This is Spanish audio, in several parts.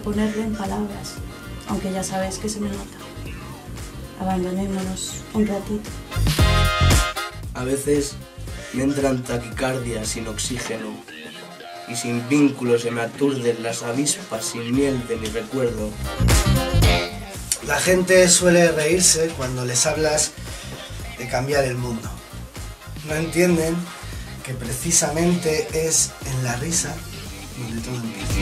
ponerlo en palabras, aunque ya sabes que se me nota. Abandonémonos un ratito. A veces me entran taquicardias sin oxígeno y sin vínculos se me aturden las avispas sin miel de mi recuerdo. La gente suele reírse cuando les hablas de cambiar el mundo. No entienden que precisamente es en la risa donde todo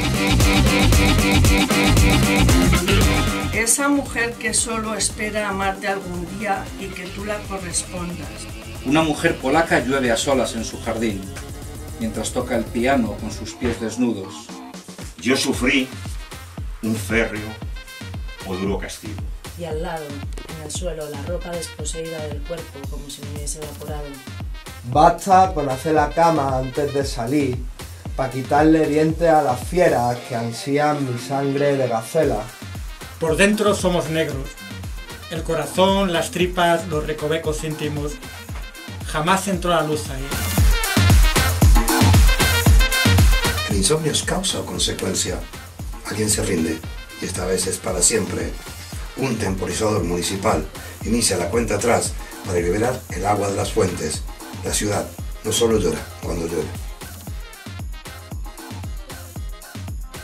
empieza. Esa mujer que solo espera amarte algún día y que tú la correspondas. Una mujer polaca llueve a solas en su jardín, mientras toca el piano con sus pies desnudos. Yo sufrí un férreo o duro castigo. Y al lado, en el suelo, la ropa desposeída del cuerpo como si me hubiese evaporado. Basta con hacer la cama antes de salir, para quitarle dientes a las fieras que ansían mi sangre de gacela. Por dentro somos negros. El corazón, las tripas, los recovecos íntimos. Jamás entró la luz ahí. El insomnio es causa o consecuencia. Alguien se rinde, y esta vez es para siempre. Un temporizador municipal inicia la cuenta atrás para liberar el agua de las fuentes. La ciudad no solo llora cuando llueve.